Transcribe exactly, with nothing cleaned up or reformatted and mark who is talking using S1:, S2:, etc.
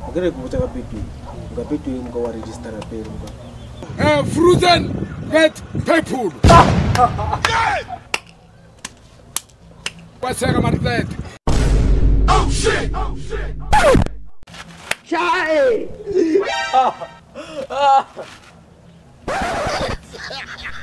S1: Ngere kubuta kapitu. Ngapitu mga wa register pero mga.
S2: Eh frozen vet people. What's that about that? Oh shit! Oh shit! Chai!